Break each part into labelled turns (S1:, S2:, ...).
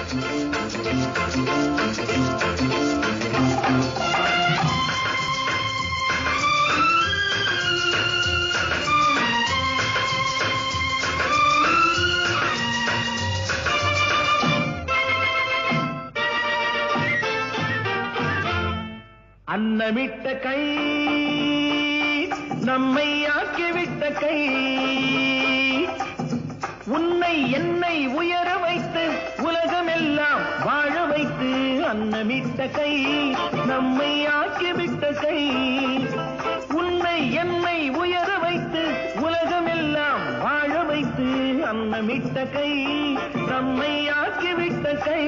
S1: அன்னமிட்ட கை நம்மை ஆக்கிவிட்ட கை உன்னை என்னை உயர வைத்து உலகமெல்லாம் வாழ வைத்து அன்னமிட்ட கை நம்மை ஆக்கிவிட்ட கை உன்னை என்னை உயர வைத்து உலகமெல்லாம் வாழ வைத்து அன்னமிட்ட கை நம்மை ஆக்கிவிட்ட கை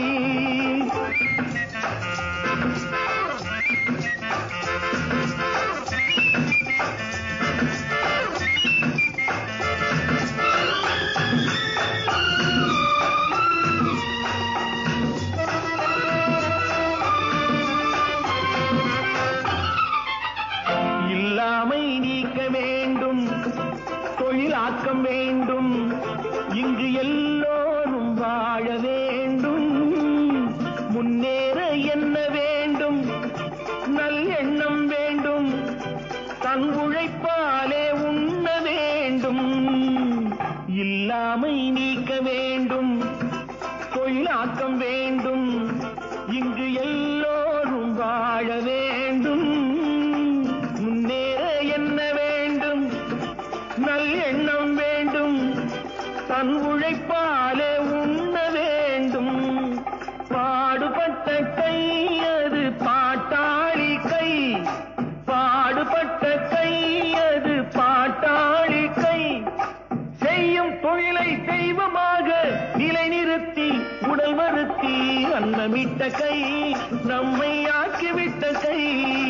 S1: இல்லாமை நீக்க வேண்டும், தொழிலாக்கம் வேண்டும், இங்கு எல்லோரும் வாழ வேண்டும், முன்னேற என்ன வேண்டும், நல்லெண்ணம் வேண்டும், தன் உழைப்பாலே உண்ண வேண்டும். இல்லாமை நீக்க வேண்டும், தொழிலாக்கம் வேண்டும், இங்கு எல்லோரும் வாழ வேண்டும், முன்னேற என்ன வேண்டும், நல்லெண்ணம் வேண்டும், தன் உழைப்பாலே உண்ண வேண்டும். பாடுபட்ட கை அது பாட்டாளி கை, பாடுபட்ட கை அது பாட்டாளி கை, செய்யும் தொழிலை தெய்வமாக நிலைநிறுத்தி உடல் வருத்தி அன்னமிட்ட கை நம்மை ஆக்கிவிட்ட கை.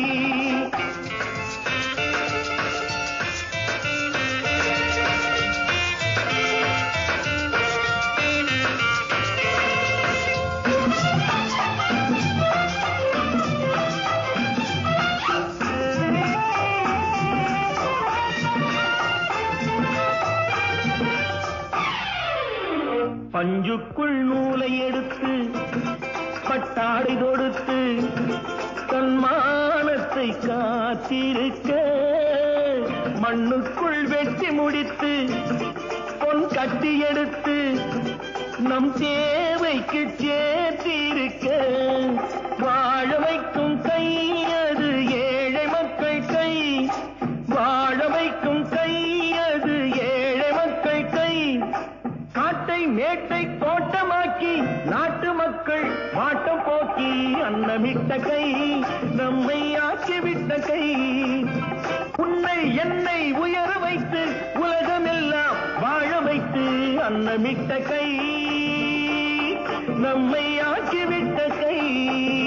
S1: பஞ்சுக்குள் நூலை எடுத்து பட்டாடை கொடுத்து தன்மானத்தை காத்திருக்க, மண்ணுக்குள் வெட்டி முடித்து பொன் கட்டி எடுத்து நம் தேவைக்கு சேர்த்திருக்க, வாழ வைக்கும் கை அது ஏழை மக்கள் கை, வாழ வைக்கும் கை அது ஏழை மக்கள் கை, காட்டை மேட்டை தோட்டமாக்கி நாட்டு மக்கள் வாட்டம் போக்கி அன்னமிட்ட கை நம்மை ஆக்கிவிட்ட கை. உன்னை என்னை உயர வைத்து உலகமெல்லாம் வாழ வைத்து அன்னமிட்ட கை நம்மை ஆக்கிவிட்ட கை.